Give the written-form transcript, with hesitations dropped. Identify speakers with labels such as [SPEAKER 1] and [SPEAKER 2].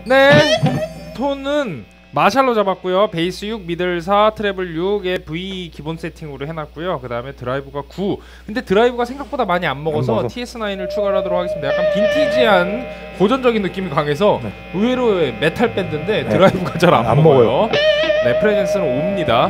[SPEAKER 1] 네, 톤은 마샬로 잡았고요. 베이스 6, 미들 4, 트래블 6에 V 기본 세팅으로 해놨고요. 그 다음에 드라이브가 9. 근데 드라이브가 생각보다 많이 안 먹어서 TS9을 추가를 하도록 하겠습니다. 약간 빈티지한 고전적인 느낌이 강해서 의외로 메탈 밴드인데 드라이브가 잘 안 먹어요. 네, 프레젠스는 5입니다.